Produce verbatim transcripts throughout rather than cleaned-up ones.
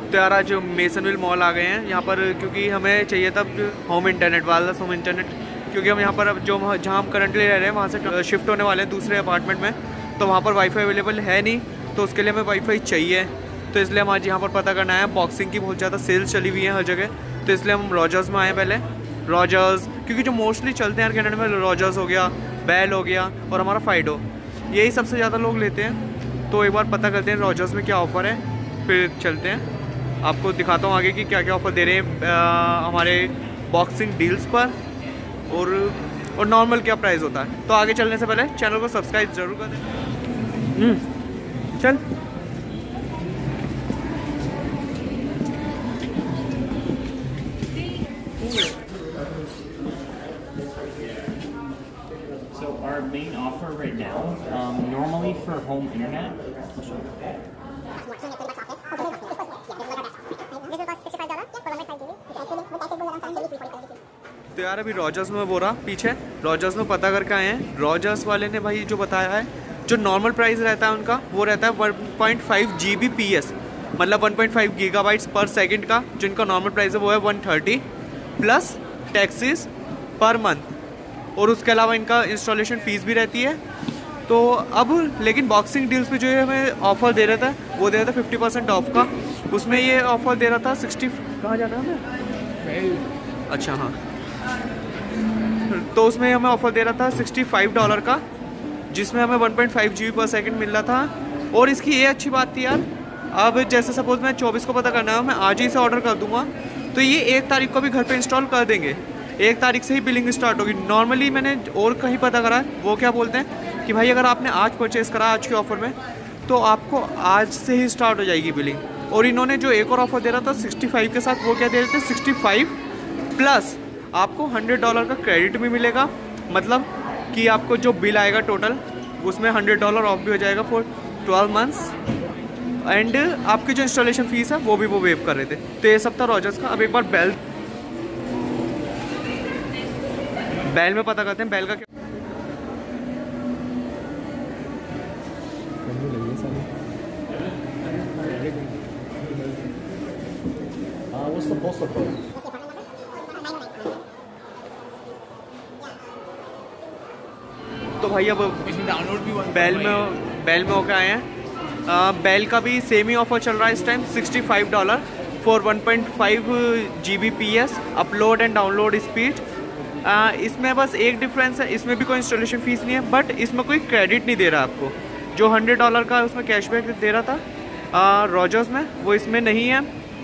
तो यार आज मेसनविल मॉल आ गए हैं यहाँ पर, क्योंकि हमें चाहिए था home internet, wireless home internet, क्योंकि हम यहाँ पर अब जो जहाँ हम करंटली रह रहे हैं वहाँ से शिफ्ट होने वाले हैं दूसरे अपार्टमेंट में, तो वहाँ पर वाईफाई अवेलेबल है नहीं, तो उसके लिए हमें वाईफाई चाहिए। तो इसलिए हम आज यहाँ पर पता करना है। बॉक्सिंग की बहुत ज़्यादा सेल्स चली हुई है हर जगह, तो इसलिए हम रॉजर्स में आए पहले। रॉजर्स क्योंकि जो मोस्टली चलते हैं यार कनाडा में, रॉजर्स हो गया, बेल हो गया और हमारा फाइडो, यही सबसे ज़्यादा लोग लेते हैं। तो एक बार पता करते हैं रॉजर्स में क्या ऑफ़र है, फिर चलते हैं। आपको दिखाता हूँ आगे कि क्या क्या ऑफ़र दे रहे हैं आ, हमारे बॉक्सिंग डील्स पर, और और नॉर्मल क्या प्राइस होता है। तो आगे चलने से पहले चैनल को सब्सक्राइब जरूर कर दें। चल So our main offer right now, um, normally for home internet. तो यार अभी रॉजर्स में बोल रहा पीछे रॉजर्स में पता करके आए हैं। रॉजर्स वाले ने भाई जो बताया है, जो नॉर्मल प्राइस रहता है उनका वो रहता है one point five G B P S, मतलब one point five gigabytes per second का। जिनका नॉर्मल प्राइस है वो है one thirty plus taxes per month, और उसके अलावा इनका इंस्टॉलेशन फ़ीस भी रहती है। तो अब लेकिन बॉक्सिंग डील्स पे जो है हमें ऑफ़र दे रहा था, वो दे रहा था फिफ्टी परसेंट ऑफ का। उसमें ये ऑफ़र दे रहा था सिक्सटी, कहाँ जाना है हमें, अच्छा हाँ, तो उसमें हमें ऑफ़र दे रहा था सिक्सटी फाइव डॉलर का, जिसमें हमें one point five G B per second मिल रहा था। और इसकी ये अच्छी बात थी यार, अब जैसे सपोज़ मैं चौबीस को पता करना है, मैं आज ही से ऑर्डर कर दूंगा तो ये एक तारीख को भी घर पे इंस्टॉल कर देंगे। एक तारीख से ही बिलिंग स्टार्ट होगी। नॉर्मली मैंने और कहीं पता करा है, वो क्या बोलते हैं कि भाई अगर आपने आज परचेज़ करा आज के ऑफ़र में, तो आपको आज से ही स्टार्ट हो जाएगी बिलिंग। और इन्होंने जो एक और ऑफ़र दे रहा था सिक्सटी फाइव के साथ, वो क्या दे रहे थे, सिक्सटी फाइव प्लस आपको हंड्रेड डॉलर का क्रेडिट भी मिलेगा। मतलब कि आपको जो बिल आएगा टोटल, उसमें हंड्रेड डॉलर ऑफ भी हो जाएगा फॉर ट्वेल्व मंथ्स। एंड आपकी जो इंस्टॉलेशन फ़ीस है वो भी वो वेव कर रहे थे। तो ये सब था रॉजर्स का। अब एक बार बेल बेल में पता करते हैं बेल का क्या। तो भाई अब डाउनलोड भी बेल में बेल में होकर आए हैं। बेल का भी सेम ही ऑफर चल रहा है इस time, sixty five dollar for one point five G B P S upload and download speed. इसमें बस एक डिफरेंस है, इसमें भी कोई इंस्टॉलेशन फ़ीस नहीं है, बट इसमें कोई क्रेडिट नहीं दे रहा आपको। जो हंड्रेड डॉलर का उसमें कैशबैक दे रहा था रॉजर्स में, वो इसमें नहीं है।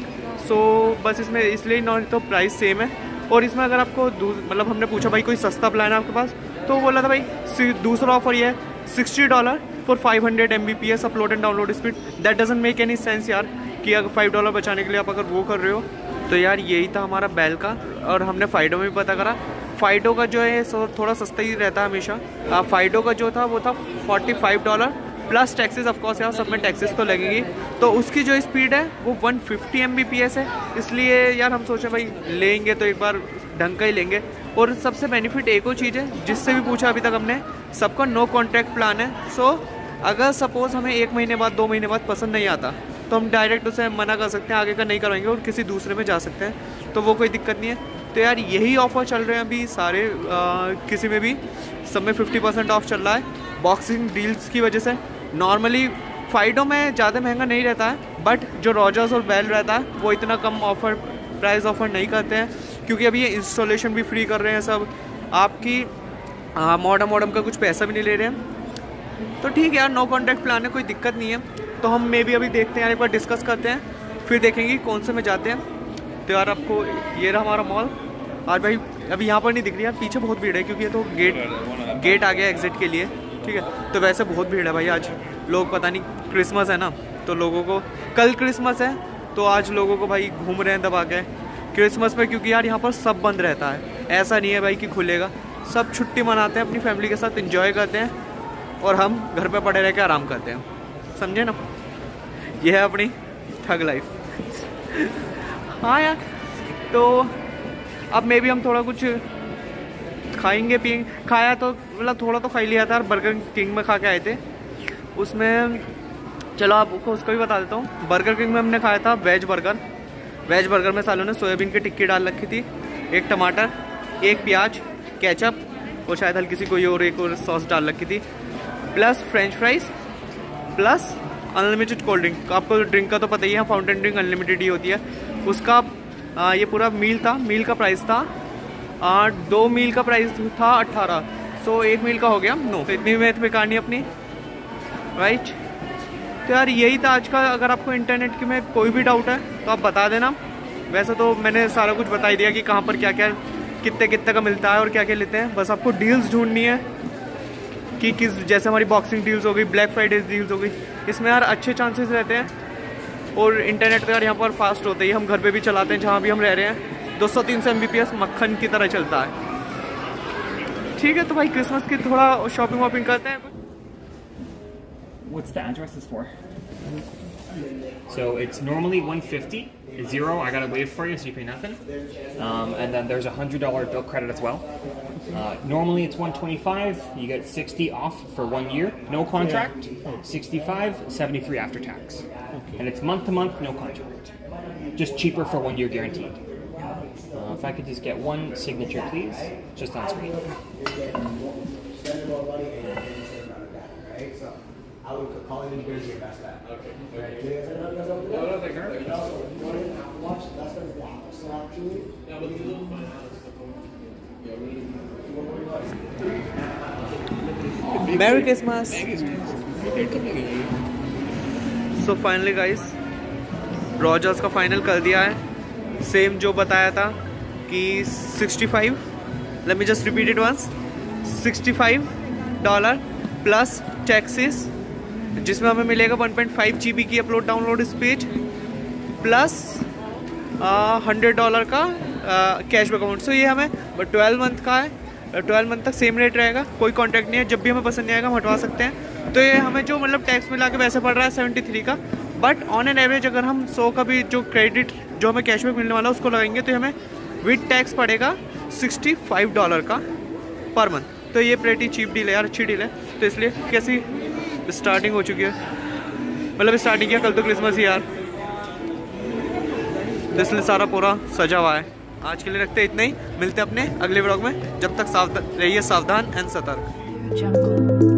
सो बस इसमें इसलिए नॉन तो प्राइस सेम है। और इसमें अगर आपको मतलब हमने पूछा भाई कोई सस्ता प्लान है आपके पास, तो बोला था भाई दूसरा ऑफर ये है sixty dollar for five hundred M B P S upload and download speed. That doesn't make any sense यार, कि अगर फाइव डॉलर बचाने के लिए आप अगर वो कर रहे हो। तो यार यही था हमारा बेल का। और हमने फाइडो में भी पता करा, फाइडो का जो है थोड़ा सस्ता ही रहता है हमेशा। फाइडो का जो था वो था forty five dollar plus taxes, of course यार सब में टैक्सेस तो लगेगी। तो उसकी जो स्पीड है वो one fifty M B P S है। इसलिए यार हम सोचे भाई लेंगे तो एक बार ढंग का ही लेंगे। और सबसे बेनिफिट एक और चीज़ है, जिससे भी पूछा अभी तक हमने, सबका नो कॉन्ट्रैक्ट प्लान है। सो अगर सपोज़ हमें एक महीने बाद दो महीने बाद पसंद नहीं आता, तो हम डायरेक्ट उसे मना कर सकते हैं, आगे का नहीं करवाएंगे और किसी दूसरे में जा सकते हैं। तो वो कोई दिक्कत नहीं है। तो यार यही ऑफ़र चल रहे हैं अभी सारे, आ, किसी में भी सब में फिफ्टी परसेंट ऑफ चल रहा है बॉक्सिंग डील्स की वजह से। नॉर्मली फाइडो में ज़्यादा महंगा नहीं रहता है, बट जो रॉजर्स और बेल रहता है वो इतना कम ऑफ़र प्राइस ऑफ़र नहीं करते हैं, क्योंकि अभी ये इंस्टॉलेशन भी फ्री कर रहे हैं सब। आपकी मॉडम मॉडम का कुछ पैसा भी नहीं ले रहे हैं। तो ठीक है यार, नो कॉन्ट्रैक्ट प्लान है, कोई दिक्कत नहीं है। तो हम मे भी अभी देखते हैं यार, एक बार डिस्कस करते हैं, फिर देखेंगे कौन से में जाते हैं। तो यार आपको ये रहा हमारा मॉल। और भाई अभी यहाँ पर नहीं दिख रही यार, पीछे बहुत भीड़ है, क्योंकि ये तो गेट गेट आ गया एग्जिट के लिए, ठीक है। तो वैसे बहुत भीड़ है भाई आज। लोग पता नहीं, क्रिसमस है ना, तो लोगों को कल क्रिसमस है, तो आज लोगों को भाई घूम रहे हैं दबा के क्रिसमस में, क्योंकि यार यहाँ पर सब बंद रहता है। ऐसा नहीं है भाई कि खुलेगा, सब छुट्टी मनाते हैं, अपनी फैमिली के साथ एंजॉय करते हैं, और हम घर पे पड़े रह के आराम करते हैं। समझे ना, यह है अपनी ठग लाइफ। हाँ यार, तो अब मे भी हम थोड़ा कुछ खाएंगे पिएंगे। खाया तो मतलब थोड़ा तो खा ही लिया था, बर्गर किंग में खा के आए थे। उसमें चलो आपको उसको भी बता देता हूँ। बर्गर किंग में हमने खाया था वेज बर्गर। वेज बर्गर में सालों ने सोयाबीन की टिक्की डाल रखी थी, एक टमाटर, एक प्याज, केचप और शायद हल्की सी कोई और एक और सॉस डाल रखी थी, plus French fries, plus unlimited cold drink. आपको ड्रिंक का तो पता ही है, फाउंटेन ड्रिंक अनलिमिटेड ही होती है। उसका आ, ये पूरा मील था। मील का प्राइस था आ, दो मील का प्राइस था अट्ठारह सो एक मील का हो गया नो। तो इतनी मेहनत बेकार नहीं अपनी, राइट। तो यार यही था आज का। अगर आपको इंटरनेट की में कोई भी डाउट है तो आप बता देना। वैसे तो मैंने सारा कुछ बता ही दिया कि कहाँ पर क्या क्या कितने कितने का मिलता है और क्या क्या लेते हैं। बस आपको डील्स ढूंढनी है कि किस, जैसे हमारी बॉक्सिंग डील्स हो गई, ब्लैक फ्राइडे डील्स हो गई, इसमें यार अच्छे चांसेस रहते हैं। और इंटरनेट तो यार यहाँ पर फास्ट होता ही, हम घर पे भी चलाते हैं जहाँ भी हम रह रहे हैं। दो सौ तीन सौ एम बी पी एस मक्खन की तरह चलता है। ठीक है, तो भाई क्रिसमस की थोड़ा शॉपिंग वॉपिंग करते हैं। What's the address is for? So it's normally one fifty. Zero, I gotta waive for you, so you pay nothing. Um, and then there's a hundred dollar bill credit as well. Uh, normally it's one twenty-five. You get sixty off for one year, no contract. Sixty-five, seventy-three after tax. And it's month to month, no contract. Just cheaper for one year guaranteed. Uh, if I could just get one signature, please, just on screen. I would call it in Jersey about that. Okay. Merry Christmas. So finally guys, Rogers का final कर दिया है। Same जो बताया था कि sixty five, let me just repeat it once, sixty five dollar plus taxes, जिसमें हमें मिलेगा one point five G B की upload download speed, plus hundred dollar का कैशबैक अमाउंट। सो ये हमें ट्वेल्व मंथ का है, ट्वेल्व मंथ तक सेम रेट रहेगा, कोई कॉन्ट्रैक्ट नहीं है। जब भी हमें पसंद नहीं आएगा हम हटवा सकते हैं। तो ये हमें जो मतलब टैक्स मिला के वैसे पड़ रहा है सेवेंटी थ्री का, बट ऑन एन एवरेज अगर हम सौ का भी जो क्रेडिट जो हमें कैशबैक मिलने वाला है उसको लगाएंगे तो हमें विद टैक्स पड़ेगा सिक्सटी फाइव डॉलर का पर मंथ। तो ये प्रेटी चीप डील है यार, अच्छी डील है। तो इसलिए कैसी स्टार्टिंग हो चुकी है, मतलब स्टार्टिंग किया कल तो क्रिसमस ही यार, तो इसलिए सारा पूरा सजा हुआ है। आज के लिए रखते हैं इतना ही, मिलते हैं अपने अगले व्लॉग में। जब तक सावधान रहिए, सावधान एंड सतर्क।